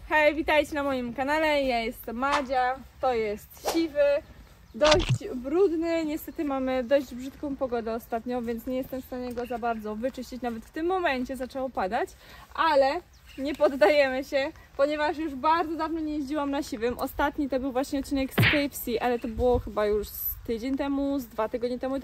Hej, witajcie na moim kanale, ja jestem Madzia, to jest Siwy, dość brudny, niestety mamy dość brzydką pogodę ostatnio, więc nie jestem w stanie go za bardzo wyczyścić, nawet w tym momencie zaczęło padać, ale nie poddajemy się, ponieważ już bardzo dawno nie jeździłam na Siwym. Ostatni to był właśnie odcinek z KFC, ale to było chyba już tydzień temu, z 2 tygodnie temu,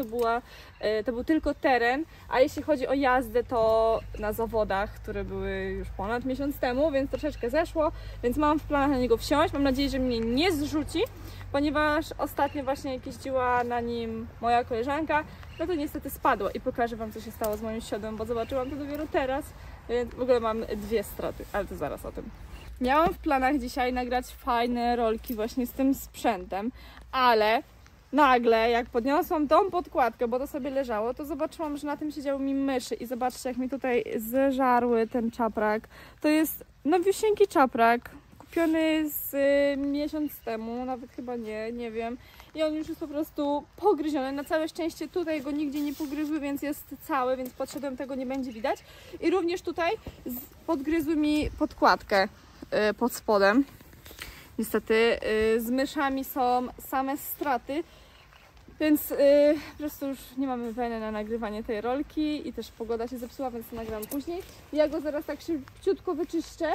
to był tylko teren, a jeśli chodzi o jazdę, to na zawodach, które były już ponad miesiąc temu, więc troszeczkę zeszło, więc mam w planach na niego wsiąść. Mam nadzieję, że mnie nie zrzuci, ponieważ ostatnio właśnie jak jeździła na nim moja koleżanka, no to niestety spadło i pokażę Wam, co się stało z moim siodłem, bo zobaczyłam to dopiero teraz, więc w ogóle mam 2 straty, ale to zaraz o tym. Miałam w planach dzisiaj nagrać fajne rolki właśnie z tym sprzętem, ale nagle, jak podniosłam tą podkładkę, bo to sobie leżało, to zobaczyłam, że na tym siedziały mi myszy i zobaczcie, jak mi tutaj zeżarły ten czaprak. To jest nowiusieńki czaprak, kupiony z miesiąc temu, nawet chyba nie wiem. I on już jest po prostu pogryziony. Na całe szczęście tutaj go nigdzie nie pogryzły, więc jest cały, więc pod siodłem tego nie będzie widać. I również tutaj podgryzły mi podkładkę pod spodem. Niestety z myszami są same straty, więc po prostu już nie mamy weny na nagrywanie tej rolki i też pogoda się zepsuła, więc to nagram później. Ja go zaraz tak szybciutko wyczyszczę,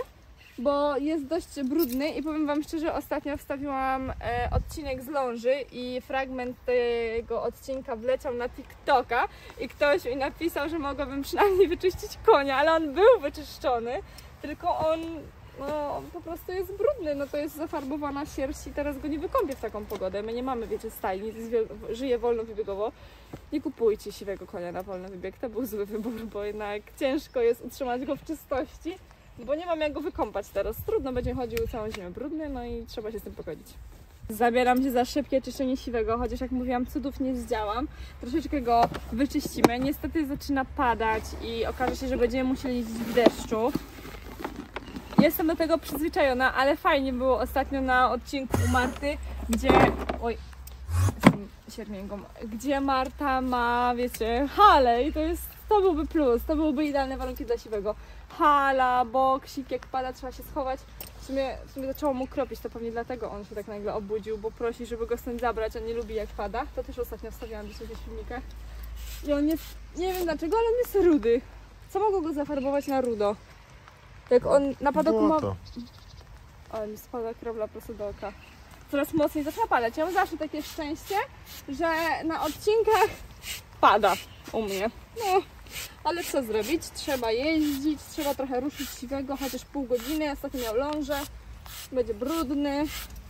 bo jest dość brudny i powiem Wam szczerze, ostatnio wstawiłam odcinek z ląży i fragment tego odcinka wleciał na TikToka i ktoś mi napisał, że mogłabym przynajmniej wyczyścić konia, ale on był wyczyszczony, tylko on no po prostu jest brudny, no to jest zafarbowana sierść i teraz go nie wykąpię w taką pogodę. My nie mamy, wiecie, stajni, żyje wolnobiegowo. Nie kupujcie siwego konia na wolny wybieg, to był zły wybór, bo jednak ciężko jest utrzymać go w czystości, bo nie mam jak go wykąpać teraz. Trudno, będzie chodził całą zimę brudny, no i trzeba się z tym pogodzić. Zabieram się za szybkie czyszczenie siwego, chociaż jak mówiłam, cudów nie zdziałam. Troszeczkę go wyczyścimy. Niestety zaczyna padać i okaże się, że będziemy musieli jeździć w deszczu. Jestem do tego przyzwyczajona, ale fajnie było ostatnio na odcinku u Marty, gdzie... Oj, jestem siermięgą. Gdzie Marta ma, wiecie, halę i to byłby plus, to byłyby idealne warunki dla siwego. Hala, boksik, jak pada, trzeba się schować. W sumie zaczęło mu kropić, to pewnie dlatego on się tak nagle obudził, bo prosi, żeby go stąd zabrać, on nie lubi jak pada. To też ostatnio wstawiałam dzisiaj w filmikach. I on jest, nie wiem dlaczego, ale on jest rudy. Co mogło go zafarbować na rudo? Jak on na padoku ma... Ale mi spada kropla prosto do oka. Coraz mocniej zaczyna padać. Ja mam zawsze takie szczęście, że na odcinkach pada u mnie. No, ale co zrobić? Trzeba jeździć, trzeba trochę ruszyć siwego, chociaż pół godziny. Ostatnio miał lążę. Będzie brudny.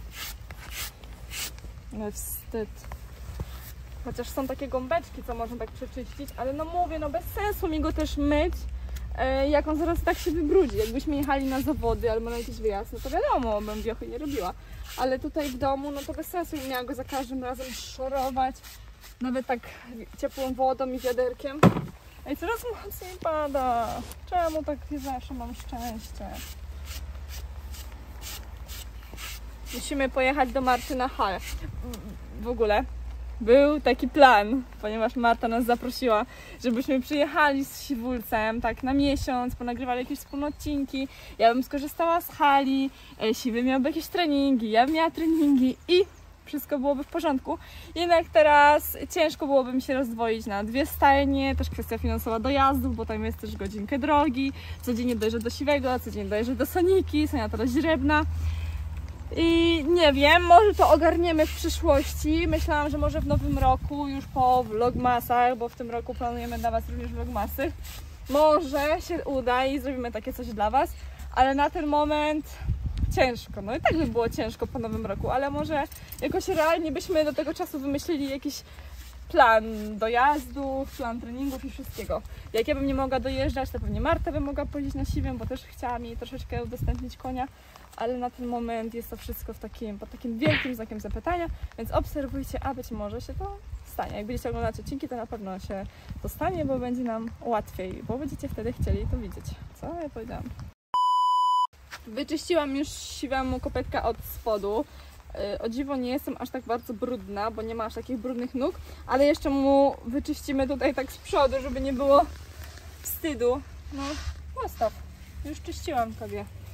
No wstyd. Chociaż są takie gąbeczki, co można tak przeczyścić, ale no mówię, no bez sensu mi go też myć. Jak on zaraz tak się wybrudzi. Jakbyśmy jechali na zawody albo na jakiś wyjazd, no to wiadomo, bym wiochy nie robiła. Ale tutaj w domu, no to bez sensu, miała go za każdym razem szorować. Nawet tak ciepłą wodą i wiaderkiem. Ej, coraz mocniej pada. Czemu tak nie zawsze mam szczęście? Musimy pojechać do Marty na halę. W ogóle był taki plan, ponieważ Marta nas zaprosiła, żebyśmy przyjechali z Siwulcem tak na miesiąc, ponagrywali jakieś wspólne odcinki. Ja bym skorzystała z hali, Siwy miałby jakieś treningi, ja bym miała treningi i wszystko byłoby w porządku. Jednak teraz ciężko byłoby mi się rozdwoić na 2 stajnie, też kwestia finansowa dojazdów, bo tam jest też godzinkę drogi, codziennie dojeżdżę do Siwego, codziennie dojeżdżę do Soniki, Sonia to rozźrebna. I nie wiem, może to ogarniemy w przyszłości. Myślałam, że może w nowym roku, już po vlogmasach, bo w tym roku planujemy dla Was również vlogmasy. Może się uda i zrobimy takie coś dla Was, ale na ten moment ciężko. No i tak by było ciężko po nowym roku, ale może jakoś realnie byśmy do tego czasu wymyślili jakiś plan dojazdów, plan treningów i wszystkiego. Jak ja bym nie mogła dojeżdżać, to pewnie Marta by mogła pojeździć na Siwym, bo też chciała mi troszeczkę udostępnić konia, ale na ten moment jest to wszystko pod takim wielkim znakiem zapytania, więc obserwujcie, a być może się to stanie. Jak będziecie oglądać odcinki, to na pewno się to stanie, bo będzie nam łatwiej, bo będziecie wtedy chcieli to widzieć. Co ja powiedziałam? Wyczyściłam już Siwemu kopetka od spodu. O dziwo nie jestem aż tak bardzo brudna, bo nie ma aż takich brudnych nóg, ale jeszcze mu wyczyścimy tutaj tak z przodu, żeby nie było wstydu. No, postaw. Już czyściłam Tobie.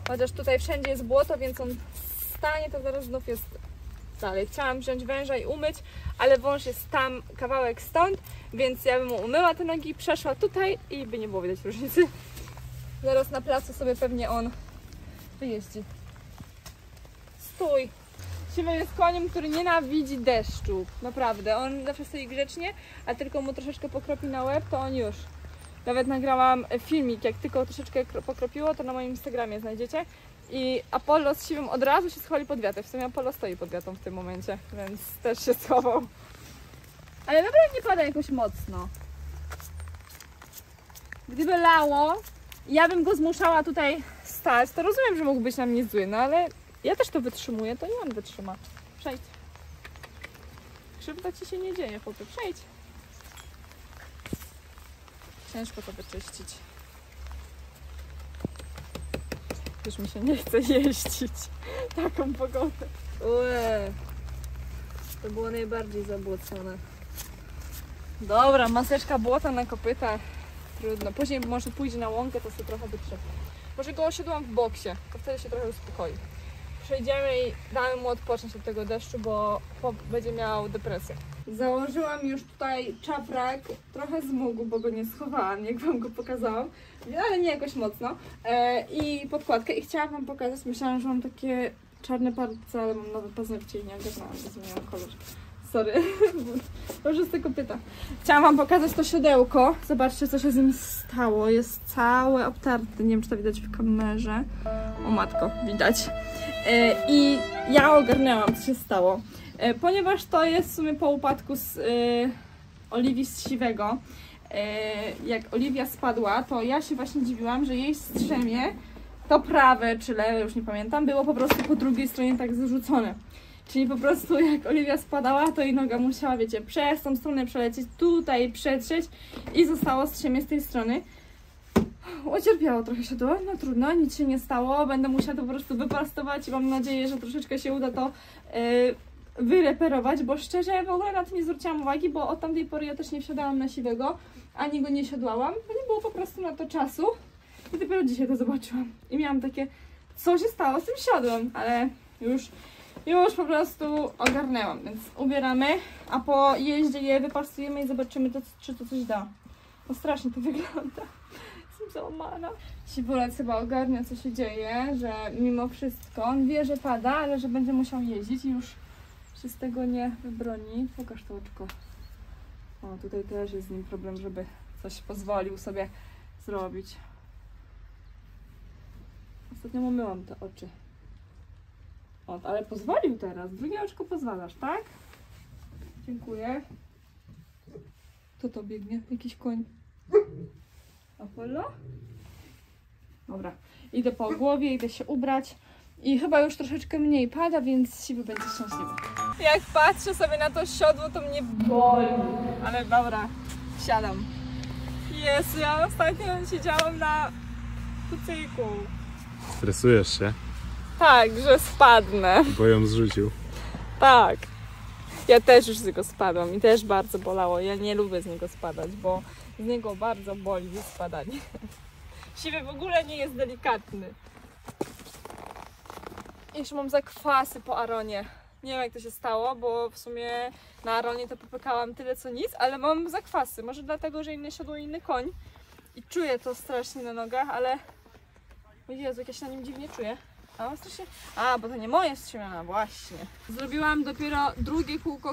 Chociaż tutaj wszędzie jest błoto, więc on stanie, to zaraz znów jest dalej. Chciałam wziąć węża i umyć, ale wąż jest tam kawałek stąd, więc ja bym mu umyła te nogi, przeszła tutaj i by nie było widać różnicy. Zaraz na placu sobie pewnie on wyjeździ. Stój! Siwy jest koniem, który nienawidzi deszczu. Naprawdę. On zawsze stoi grzecznie, a tylko mu troszeczkę pokropi na łeb, to on już. Nawet nagrałam filmik, jak tylko troszeczkę pokropiło, to na moim Instagramie znajdziecie. I Apollo z Siwym od razu się schowali pod wiatę. W sumie Apollo stoi pod wiatą w tym momencie, więc też się schował. Ale naprawdę nie pada jakoś mocno. Gdyby lało, ja bym go zmuszała tutaj stać, to rozumiem, że mógł być na mnie zły, no ale ja też to wytrzymuję, to nie on wytrzyma. Przejdź. Krzywda ci się nie dzieje, chłopie, przejdź. Ciężko to wyczyścić. Już mi się nie chce jeździć. Taką pogodę. Ue. To było najbardziej zabłocone. Dobra, maseczka błota na kopytach. Trudno. Później może pójdzie na łąkę, to sobie trochę wytrzepnę. Może go osiedłam w boksie, to wtedy się trochę uspokoi. Przejdziemy i damy mu odpocząć od tego deszczu, bo będzie miał depresję. Założyłam już tutaj czaprak, trochę zmógł, bo go nie schowałam, jak wam go pokazałam, ale nie jakoś mocno. I podkładkę i chciałam wam pokazać, myślałam, że mam takie czarne palce, ale mam nowe paznokcie i nie ogarnęłam, zmieniłam kolor. Sorry, to już jest tylko pyta. Chciałam wam pokazać to siodełko. Zobaczcie, co się z nim stało. Jest całe obtarte. Nie wiem, czy to widać w kamerze. O matko, widać. I ja ogarnęłam, co się stało. Ponieważ to jest w sumie po upadku z Oliwii z Siwego. Jak Oliwia spadła, to ja się właśnie dziwiłam, że jej strzemię, to prawe czy lewe, już nie pamiętam, było po prostu po drugiej stronie tak zarzucone. Czyli po prostu jak Oliwia spadała, to jej noga musiała, wiecie, przez tą stronę przelecieć, tutaj przetrzeć i zostało strzemię z tej strony. Ucierpiało trochę się to, no trudno, nic się nie stało, będę musiała to po prostu wyprostować i mam nadzieję, że troszeczkę się uda to wyreperować, bo szczerze w ogóle na to nie zwróciłam uwagi, bo od tamtej pory ja też nie wsiadałam na Siwego, ani go nie siodłałam, bo nie było po prostu na to czasu i dopiero dzisiaj to zobaczyłam i miałam takie, co się stało z tym siodłem, ale już po prostu ogarnęłam, więc ubieramy, a po jeździe je wypasujemy i zobaczymy, czy to coś da. No strasznie to wygląda. Jestem załamana. Siwulec chyba ogarnia, co się dzieje, że mimo wszystko on wie, że pada, ale że będzie musiał jeździć i już się z tego nie wybroni. Pokaż to oczko. O, tutaj też jest z nim problem, żeby coś pozwolił sobie zrobić. Ostatnio mu myłam te oczy. O, ale pozwolił teraz. Drugie oczko pozwalasz, tak? Dziękuję. Kto to biegnie? Jakiś koń. Apollo? Dobra. Idę po głowie, idę się ubrać. I chyba już troszeczkę mniej pada, więc Siwy będzie szczęśliwy. Jak patrzę sobie na to siodło, to mnie boli. Ale dobra, siadam. Jezu, ja ostatnio siedziałam na kucyku. Stresujesz się? Tak, że spadnę. Bo ją zrzucił. Tak. Ja też już z niego spadłam i też bardzo bolało. Ja nie lubię z niego spadać, bo z niego bardzo boli spadanie. Siwy w ogóle nie jest delikatny. Jeszcze mam zakwasy po Aronie. Nie wiem, jak to się stało, bo w sumie na Aronie to popykałam tyle co nic, ale mam zakwasy. Może dlatego, że inny siodło, inny koń. I czuję to strasznie na nogach, ale... O Jezu, jak ja się na nim dziwnie czuję. A, bo to nie moje strzemiona, właśnie. Zrobiłam dopiero drugie kółko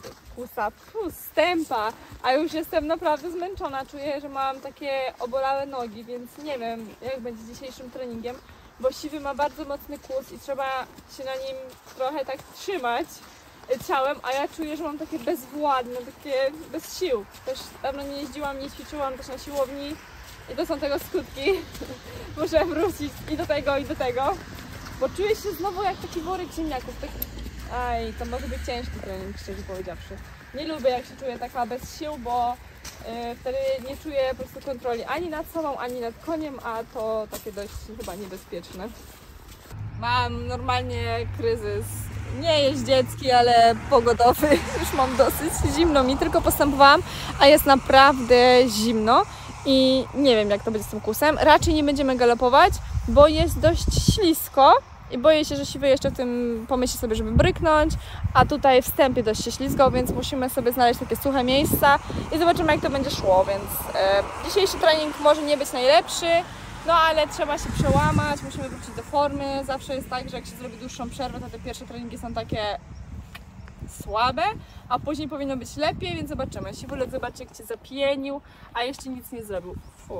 stępa, a już jestem naprawdę zmęczona. Czuję, że mam takie obolałe nogi, więc nie wiem, jak będzie dzisiejszym treningiem, bo Siwy ma bardzo mocny kłus i trzeba się na nim trochę tak trzymać ciałem, a ja czuję, że mam takie bezwładne, takie bez sił. Też dawno nie jeździłam, nie ćwiczyłam też na siłowni i to są tego skutki. Muszę wrócić i do tego. Bo czuję się znowu jak taki worek ziemniaków. Tak... Aj, to może być ciężki trening, szczerze powiedziawszy. Nie lubię, jak się czuję taka bez sił, bo wtedy nie czuję po prostu kontroli ani nad sobą, ani nad koniem, a to takie dość chyba niebezpieczne. Mam normalnie kryzys, nie jeździecki, ale pogodowy. Już mam dosyć, zimno mi, tylko postępowałam, a jest naprawdę zimno. I nie wiem, jak to będzie z tym kłusem. Raczej nie będziemy galopować, bo jest dość ślisko i boję się, że Siwy jeszcze w tym pomyśli sobie, żeby bryknąć, a tutaj wstępie dość się ślizgał, więc musimy sobie znaleźć takie suche miejsca i zobaczymy, jak to będzie szło, więc dzisiejszy trening może nie być najlepszy, no ale trzeba się przełamać, musimy wrócić do formy. Zawsze jest tak, że jak się zrobi dłuższą przerwę, to te pierwsze treningi są takie słabe, a później powinno być lepiej, więc zobaczymy. Siwulek, zobaczcie, jak Cię zapienił, a jeszcze nic nie zrobił. Fu.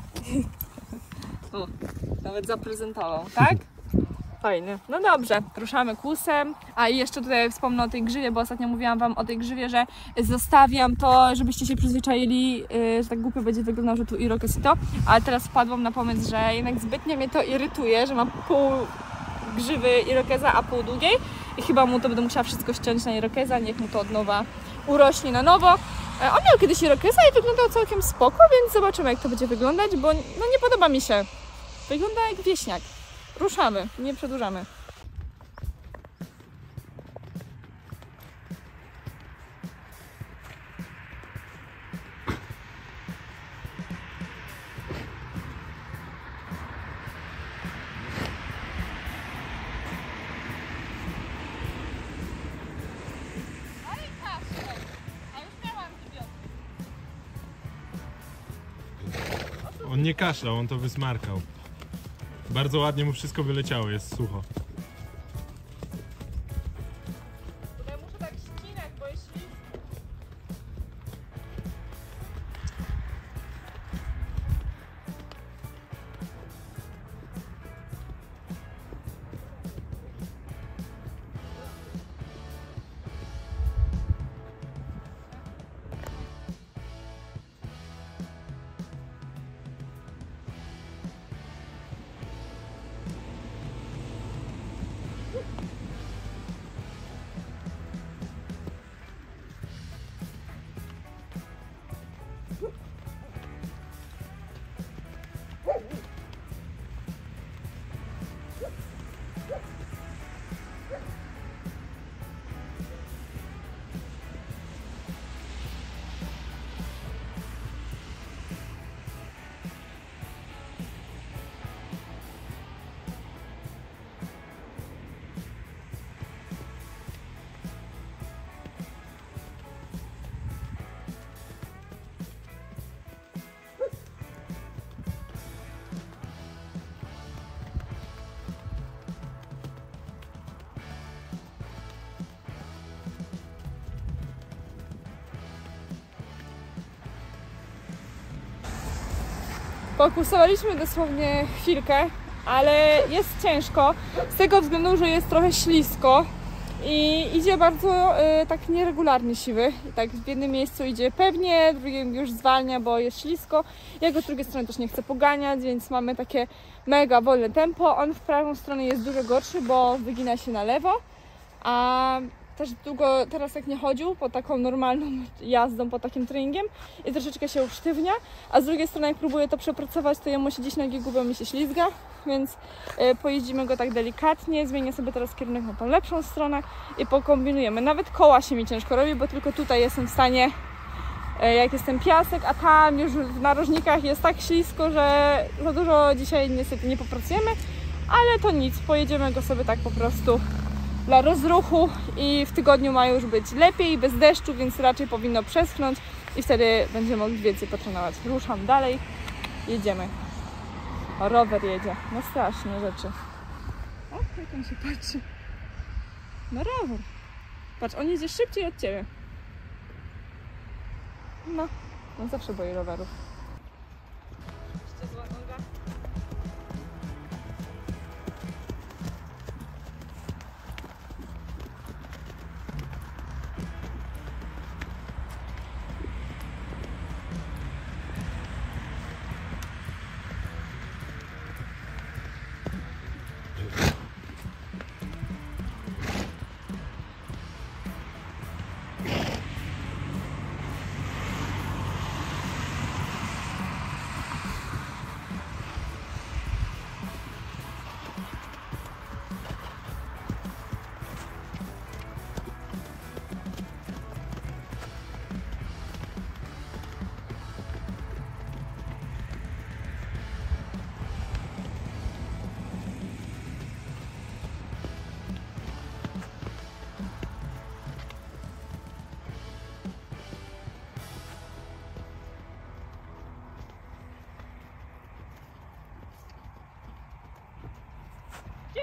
O, nawet zaprezentował, tak? Fajny. No dobrze, ruszamy kłusem. A i jeszcze tutaj wspomnę o tej grzywie, bo ostatnio mówiłam Wam o tej grzywie, że zostawiam to, żebyście się przyzwyczaili, że tak głupio będzie wyglądał, że tu irokез i to, ale teraz wpadłam na pomysł, że jednak zbytnio mnie to irytuje, że mam pół grzywy irokeza, a pół długiej i chyba mu to będę musiała wszystko ściąć na irokeza, niech mu to od nowa urośnie na nowo. On miał kiedyś irokeza i wyglądał całkiem spoko, więc zobaczymy, jak to będzie wyglądać, bo no nie podoba mi się. Wygląda jak wieśniak. Ruszamy, nie przedłużamy. On nie kaszlał, on to wysmarkał. Bardzo ładnie mu wszystko wyleciało, jest sucho. Ja muszę tak ścinać, bo jeśli... Pokusowaliśmy dosłownie chwilkę, ale jest ciężko z tego względu, że jest trochę ślisko i idzie bardzo tak nieregularnie Siwy. I tak w jednym miejscu idzie pewnie, w drugim już zwalnia, bo jest ślisko. Ja go z drugiej strony też nie chcę poganiać, więc mamy takie mega wolne tempo. On w prawą stronę jest dużo gorszy, bo wygina się na lewo, a też długo teraz jak nie chodził po taką normalną jazdą, po takim treningiem i troszeczkę się usztywnia, a z drugiej strony jak próbuję to przepracować, to jemu się gdzieś nogi gubią i się ślizga, więc pojeździmy go tak delikatnie, zmienię sobie teraz kierunek na tą lepszą stronę i pokombinujemy. Nawet koła się mi ciężko robi, bo tylko tutaj jestem w stanie, jak jest ten piasek, a tam już w narożnikach jest tak ślisko, że za dużo dzisiaj niestety nie popracujemy, ale to nic, pojedziemy go sobie tak po prostu dla rozruchu i w tygodniu ma już być lepiej, bez deszczu, więc raczej powinno przeschnąć i wtedy będziemy mogli więcej potrenować. Ruszam dalej, jedziemy. O, rower jedzie, no straszne rzeczy. O, jak on się patrzy. No rower. Patrz, on jedzie szybciej od Ciebie. No, on zawsze boi rowerów. Jeszcze zła noga.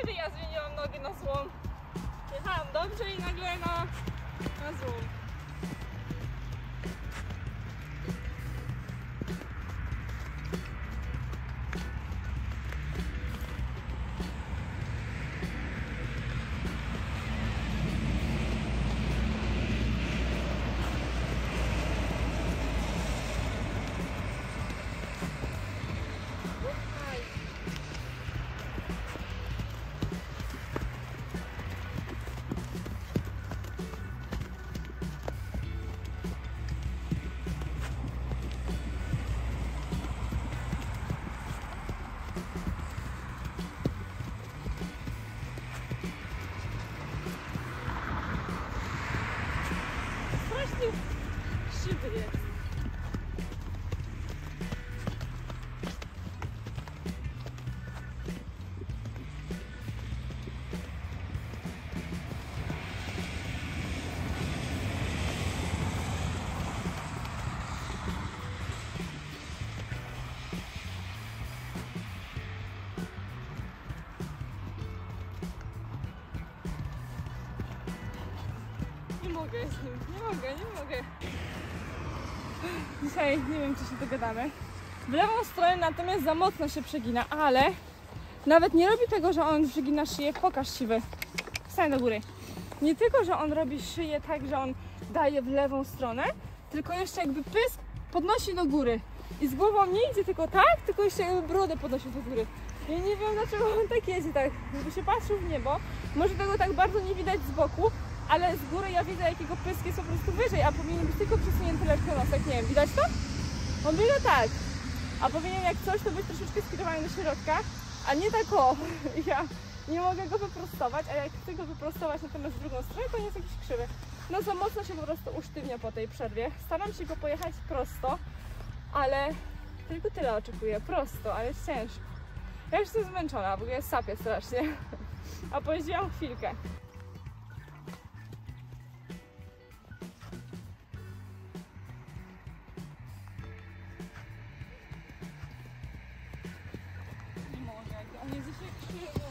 kiedy ja zmieniłam nogę na złom? Jechałam dobrze i nagle na złom. Krzywy jest. Nie mogę z nim, nie mogę. Dzisiaj nie wiem, czy się dogadamy. W lewą stronę natomiast za mocno się przegina, ale nawet nie robi tego, że on przegina szyję. Pokaż siwy. Wstań do góry. Nie tylko, że on robi szyję tak, że on daje w lewą stronę, tylko jeszcze jakby pysk podnosi do góry. I z głową nie idzie tylko tak, tylko jeszcze jakby brodę podnosi do góry. Ja nie wiem, dlaczego on tak jeździ, tak jakby się patrzył w niebo. Może tego tak bardzo nie widać z boku, ale z góry ja widzę, jakiego pysk jest po prostu wyżej, a powinien być tylko przesunięty lekko nosek. Nie wiem, widać to? On biega tak, a powinien jak coś to być troszeczkę skierowany do środka, a nie tak o. Ja nie mogę go wyprostować, a jak chcę go wyprostować natomiast w drugą stronę, to nie jest jakiś krzywy. No za mocno się po prostu usztywnia po tej przerwie. Staram się go pojechać prosto, ale tylko tyle oczekuję. Prosto, ale jest ciężko. Ja już jestem zmęczona, w ogóle sapię strasznie. A pojeździłam chwilkę. Nie mogę, on jest dzisiaj krzywy.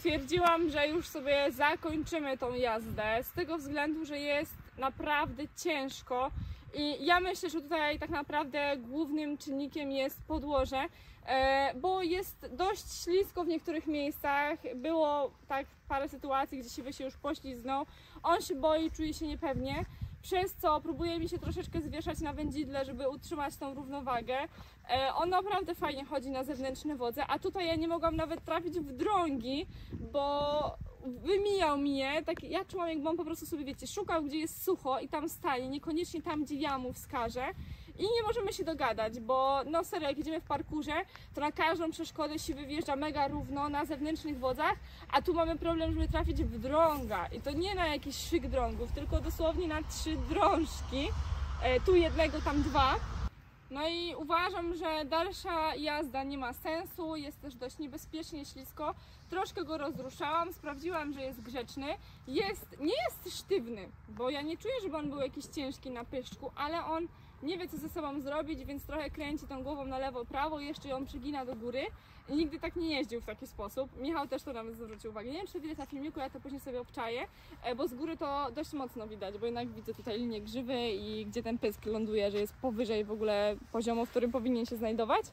stwierdziłam, że już sobie zakończymy tą jazdę z tego względu, że jest naprawdę ciężko i ja myślę, że tutaj tak naprawdę głównym czynnikiem jest podłoże, bo jest dość ślisko w niektórych miejscach. Było tak parę sytuacji, gdzie Siwy się już pośliznął, on się boi, czuje się niepewnie, przez co próbuje mi się troszeczkę zwieszać na wędzidle, żeby utrzymać tą równowagę. On naprawdę fajnie chodzi na zewnętrzne wodze, a tutaj ja nie mogłam nawet trafić w drągi, bo wymijał mi je. Tak, ja czułam, jakby on po prostu sobie, wiecie, szukał, gdzie jest sucho i tam stanie, niekoniecznie tam, gdzie ja mu wskażę. I nie możemy się dogadać, bo no serio, jak jedziemy w parkurze, to na każdą przeszkodę Siwy wjeżdża mega równo na zewnętrznych wodzach, a tu mamy problem, żeby trafić w drąga. I to nie na jakiś szyk drągów, tylko dosłownie na 3 drążki. Tu jednego, tam 2. No i uważam, że dalsza jazda nie ma sensu, jest też dość niebezpiecznie ślisko. Troszkę go rozruszałam, sprawdziłam, że jest grzeczny. Nie jest sztywny, bo ja nie czuję, żeby on był jakiś ciężki na pyszczku, ale on nie wie, co ze sobą zrobić, więc trochę kręci tą głową na lewo, prawo, jeszcze ją przygina do góry. I nigdy tak nie jeździł w taki sposób. Michał też to nawet zwrócił uwagę. Nie wiem, czy widać na filmiku, ja to później sobie obczaję, bo z góry to dość mocno widać, bo jednak widzę tutaj linię grzywy i gdzie ten pysk ląduje, że jest powyżej w ogóle poziomu, w którym powinien się znajdować.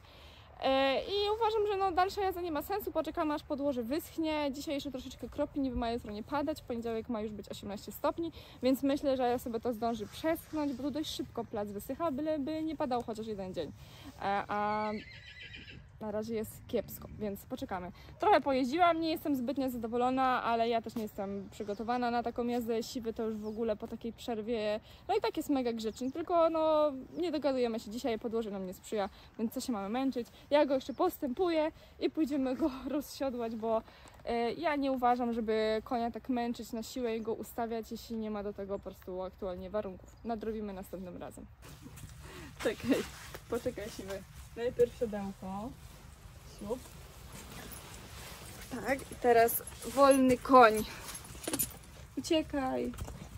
I uważam, że no, dalsza jazda nie ma sensu, poczekamy aż podłoże wyschnie. Dzisiaj jeszcze troszeczkę kropli, niby ma jutro nie padać, w poniedziałek ma już być 18 stopni, więc myślę, że sobie to zdąży przeschnąć, bo tu dość szybko plac wysycha, byleby nie padał chociaż jeden dzień. A na razie jest kiepsko, więc poczekamy. Trochę pojeździłam, nie jestem zbytnio zadowolona, ale ja też nie jestem przygotowana na taką jazdę. Siwy to już w ogóle po takiej przerwie, no i tak jest mega grzeczny, tylko no nie dogadujemy się dzisiaj, podłoże nam nie sprzyja, więc co się mamy męczyć. Ja go jeszcze postępuję i pójdziemy go rozsiodłać, bo ja nie uważam, żeby konia tak męczyć na siłę i go ustawiać, jeśli nie ma do tego po prostu aktualnie warunków. Nadrobimy następnym razem. Czekaj, poczekaj Siwy. Najpierw siodełko. Ślub. Tak, i teraz wolny koń. Uciekaj.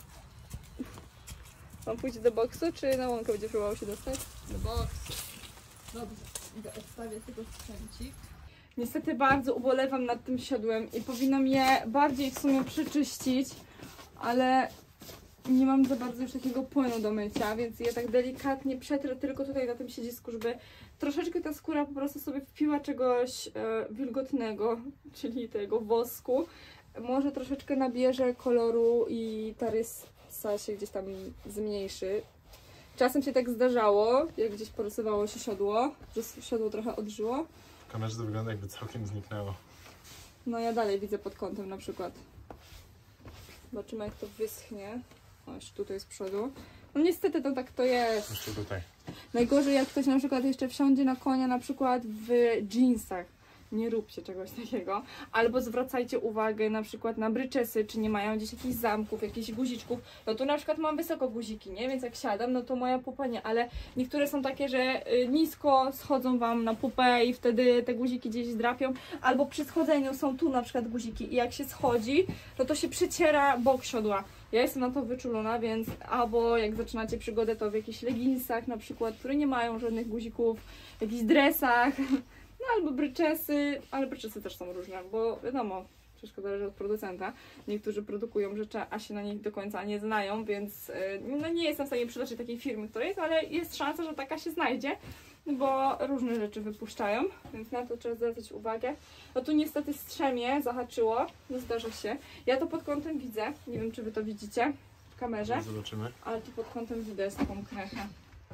On pójdzie do boksu, czy na łąkę będzie próbował się dostać? Do boksu. Dobrze, idę odstawiać tego sprzęcik. Niestety bardzo ubolewam nad tym siodłem i powinnam je bardziej w sumie przeczyścić, ale nie mam za bardzo już takiego płynu do mycia, więc je tak delikatnie przetrę tylko tutaj na tym siedzisku, żeby troszeczkę ta skóra po prostu sobie wpiła czegoś wilgotnego, czyli tego wosku. Może troszeczkę nabierze koloru i ta rysa się gdzieś tam zmniejszy. Czasem się tak zdarzało, jak gdzieś porysowało się siodło, że siodło trochę odżyło. W kamerze to wygląda, jakby całkiem zniknęło. No ja dalej widzę pod kątem na przykład. Zobaczymy, jak to wyschnie. O, jeszcze tutaj z przodu. No niestety to tak to jest. Jeszcze tutaj. Najgorzej, jak ktoś na przykład jeszcze wsiądzie na konia na przykład w dżinsach. Nie róbcie czegoś takiego. Albo zwracajcie uwagę na przykład na bryczesy, czy nie mają gdzieś jakichś zamków, jakichś guziczków. No tu na przykład mam wysoko guziki, nie? Więc jak siadam, no to moja pupa nie, ale niektóre są takie, że nisko schodzą wam na pupę i wtedy te guziki gdzieś zdrapią. Albo przy schodzeniu są tu na przykład guziki i jak się schodzi, no to się przeciera bok siodła. Ja jestem na to wyczulona, więc albo jak zaczynacie przygodę, to w jakichś leginsach na przykład, które nie mają żadnych guzików, w jakichś dresach. No albo bryczesy, ale bryczesy też są różne, bo wiadomo, wszystko zależy od producenta. Niektórzy produkują rzeczy, a się na nich do końca nie znają, więc no nie jestem w stanie przytoczyć takiej firmy, która jest, ale jest szansa, że taka się znajdzie, bo różne rzeczy wypuszczają, więc na to trzeba zwracać uwagę. No tu niestety strzemię, zahaczyło, no zdarza się. Ja to pod kątem widzę, nie wiem, czy wy to widzicie w kamerze, Zobaczymy. ale tu pod kątem widać taką krechę.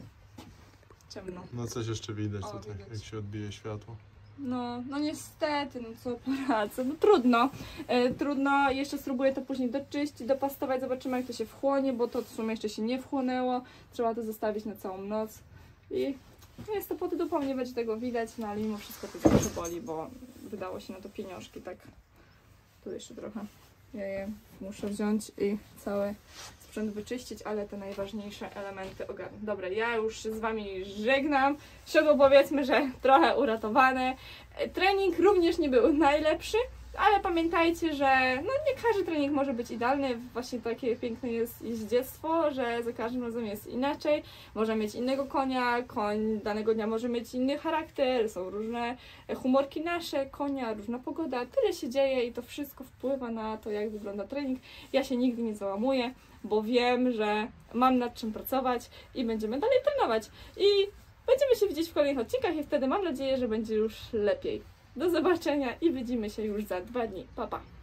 Ciemno. No coś jeszcze widać O, tutaj, widać. jak się odbije światło. No niestety, no co poradzę, no trudno. Trudno, jeszcze spróbuję to później doczyścić, dopastować, zobaczymy jak to się wchłonie, bo to w sumie jeszcze się nie wchłonęło. Trzeba to zostawić na całą noc. I jest to pod dupą, nie będzie tego widać, no ale mimo wszystko to zawsze boli, bo wydało się na to pieniążki, tak. Tu jeszcze trochę ja je muszę wziąć i cały sprzęt wyczyścić, ale te najważniejsze elementy ogarnę. Dobra, ja już z wami żegnam. Siodło powiedzmy, że trochę uratowane. Trening również nie był najlepszy, Ale pamiętajcie, że no nie każdy trening może być idealny, właśnie takie piękne jest jeździectwo, że za każdym razem jest inaczej, może mieć innego konia, koń danego dnia może mieć inny charakter, są różne humorki nasze, konia, różna pogoda, tyle się dzieje i to wszystko wpływa na to, jak wygląda trening. Ja się nigdy nie załamuję, bo wiem, że mam nad czym pracować i będziemy dalej trenować. I będziemy się widzieć w kolejnych odcinkach i wtedy mam nadzieję, że będzie już lepiej. Do zobaczenia i widzimy się już za 2 dni. Pa, pa!